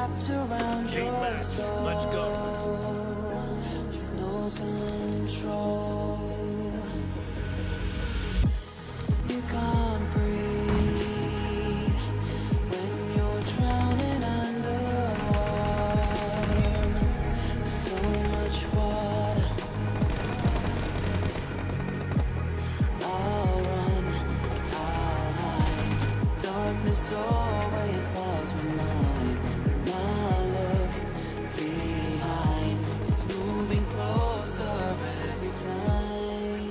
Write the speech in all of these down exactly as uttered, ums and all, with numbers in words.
wrapped around Team your match, soul let's go. with no control. You can't breathe when you're drowning underwater. There's so much water. I'll run, I'll hide. Darkness always clouds my mind. When I look behind, it's moving closer every time.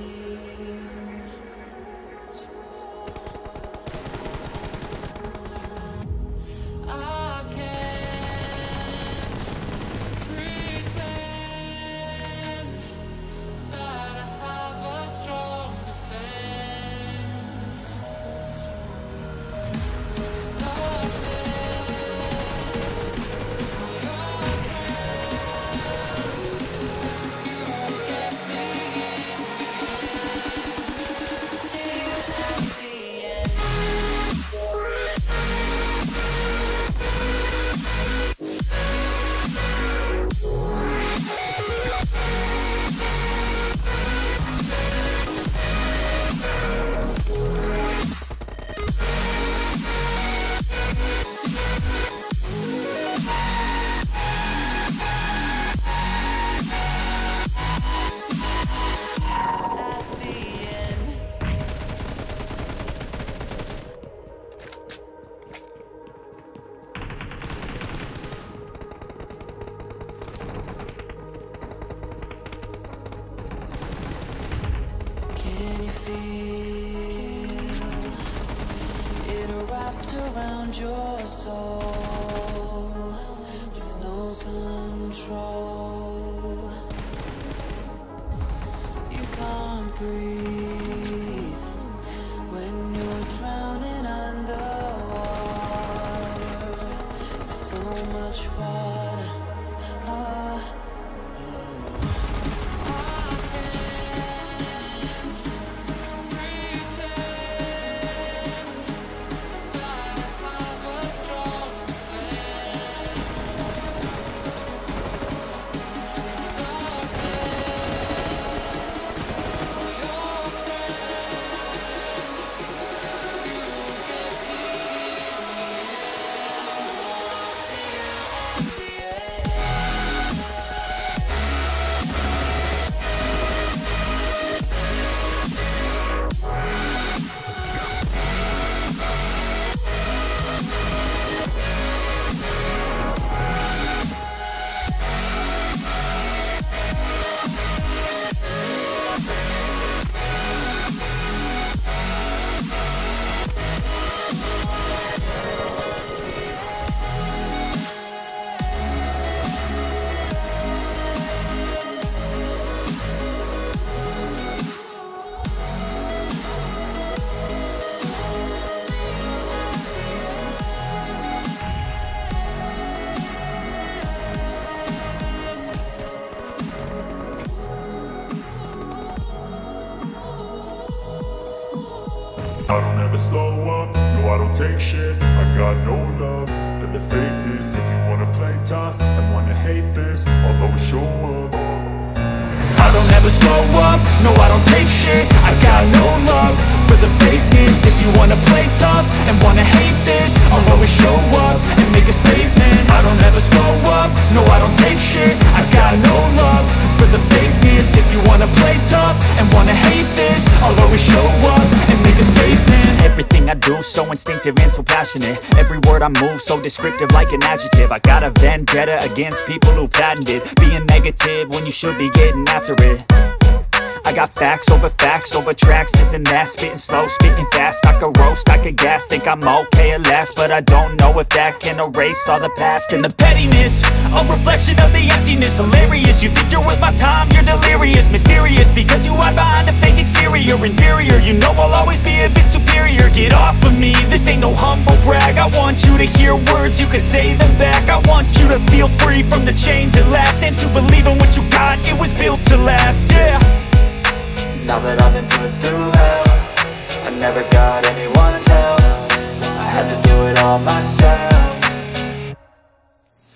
I can't pretend that I have a strong defense. 'Cause darkness, your friend, you get me even at the end. At the end. Can you feel it wrapped around your soul with no control? You can't breathe when you're drowning underwater. There's so much water. Ah, ah. I can't pretend that I have a strong defense. 'Cause darkness, your I don't ever slow up, no I don't take shit. I got no love for the fakeness. If you wanna play tough and wanna hate this, I'll always show up. I don't ever slow up, no I don't take shit. I got no love for the fakeness. If you wanna play tough and wanna hate this, I'll always show up and make a statement. I don't ever slow up, no I don't take shit. I got no love for the fakeness. If you wanna play tough and wanna hate this, I'll always show up and make a statement. Everything I do so instinctive and so passionate. Every word I move so descriptive like an adjective. I got a vendetta against people who patented being negative when you should be getting after it. I got facts over facts over tracks, this and that. Spitting slow, spitting fast, I could roast, I could gas. Think I'm okay at last, but I don't know if that can erase all the past. And the pettiness, a reflection of the emptiness. Hilarious, you think you're worth my time, you're delirious. Mysterious, because you hide behind a fake exterior. Inferior, you know I'll always be a bit superior. Get off of me, this ain't no humble brag. I want you to hear words, you can say them back. I want you to feel free from the chains at last, and to believe in what you got, it was built to last, yeah. Now that I've been put through hell, I never got anyone's help. I had to do it all myself.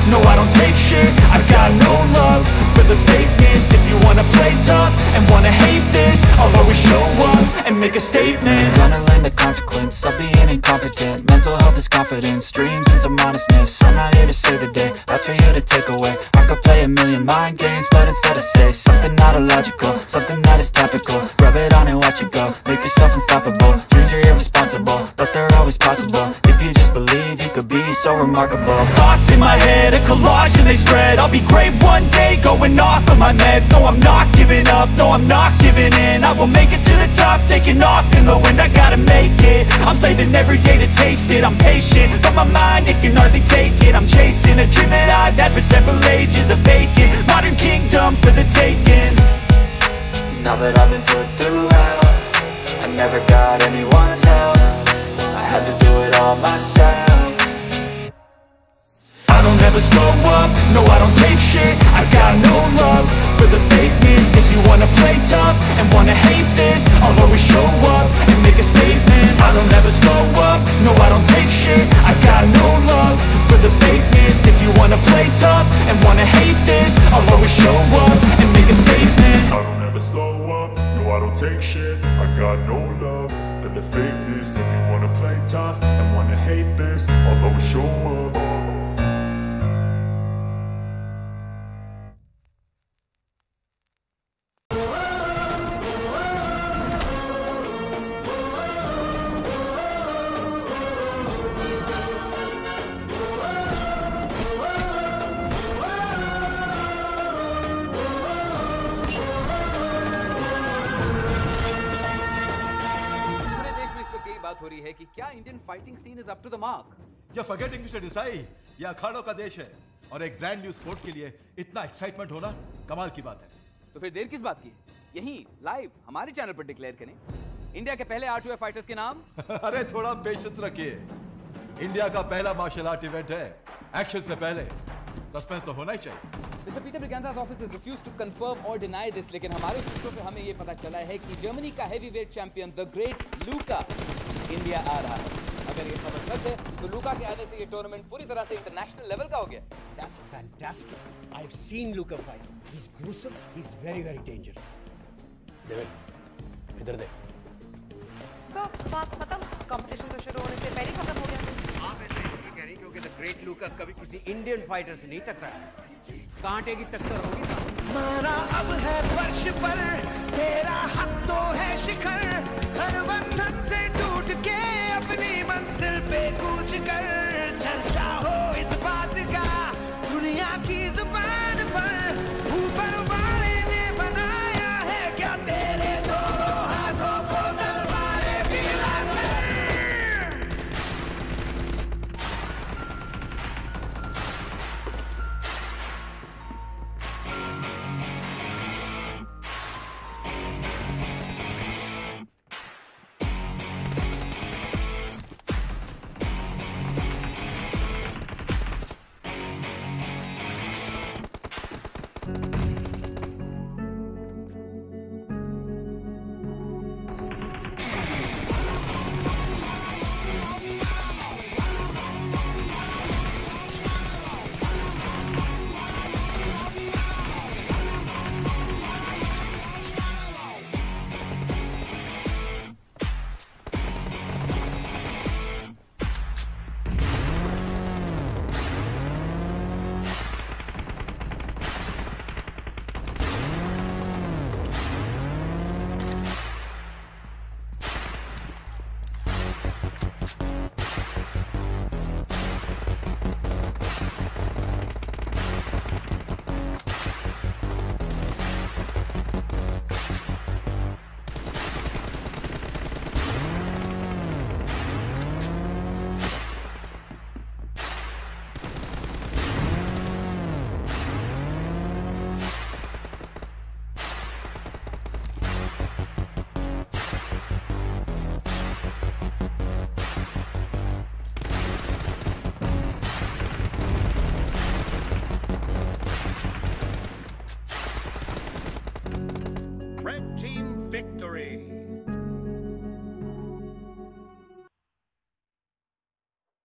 no I don't take shit. I got no love for the fakeness. If you wanna play tough and wanna hate this, I'll always show up and make a statement. Gonna learn the consequence of being incompetent. Mental health is confidence, dreams and some modestness. I'm not here to save the day, that's for you to take away. I could play a million mind games, but instead I say something not illogical, something that is topical. Rub it on and watch it go, make yourself unstoppable. Dreams are irresponsible, but they're always possible. If you just believe, you could be so remarkable. Thoughts in my head, a collage and they spread. I'll be great one day, going off of my meds. No, I'm not giving up, no, I'm not giving in. I will make it to the top, taking off in the wind. I gotta make it, I'm saving every day to taste it. I'm patient, but my mind, it can hardly take it. I'm chasing a dream that I've had for several ages. A vacant, modern kingdom for the taking. Now that I've been put through hell, I never got anyone's help. I had to do it all myself. I don't ever slow up, no I don't take shit. I got no love for the fakeness. If you wanna play tough and wanna hate this, I'll always show up and make a statement. I don't ever slow up, no I don't take shit. I got no love for the fakeness. If you wanna play tough and wanna hate this, I'll always show up and make a statement. I don't ever slow up, no I don't take shit. I got no love for the fakeness. If you wanna play tough and wanna hate this, I'll always show up. बात हो रही है कि क्या Indian fighting scene is up to the mark. You're forgetting mister Desai, ये अखाड़ों का देश है और एक ब्रांड न्यू स्पोर्ट के लिए इतना एक्साइटमेंट होना कमाल की बात है. तो फिर देर किस बात की, यहीं लाइव हमारे चैनल पर डिक्लेयर करें इंडिया के पहले आर टू एफ फाइटर्स के नाम. अरे थोड़ा पेशेंस रखिए, इंडिया का पहला मार्शल आर्ट इवेंट है. एक्शन से पहले सस्पेंस तो होना ही चाहिए. Mister Peter Braganza's office has refused to confirm or deny this, लेकिन हमारे सूत्रों से हमें ये पता चला है कि जर्मनी का heavyweight champion the great Luca India आ रहा है. अगर ये खबर सच है तो लूका के आने से ये टूर्नामेंट पूरी तरह से इंटरनेशनल लेवल का हो गया. That's fantastic. I've seen Luka fight. He's gruesome. He's very, very dangerous. David, इधर देख. So, बात खत्म. कंपटीशन तो शुरू होने से पहले खत्म हो गया. आप ऐसे इसलिए कह रही क्योंकि द ग्रेट लूका कभी किसी इंडियन फाइटर से नहीं टकराया. कांटे की टक्कर होगी साहब. मारा अब है फर्श पर, तेरा हक तो है शिखर. हर बंधन से टूट के अपनी मंजिल पे कूच कर. चर्चा हो इस बात का दुनिया की जुबान पर, ऊपर वाले ने बनाया है क्या तेरे दोनों हाथों को तलवारें मिलाकर. Red team victory!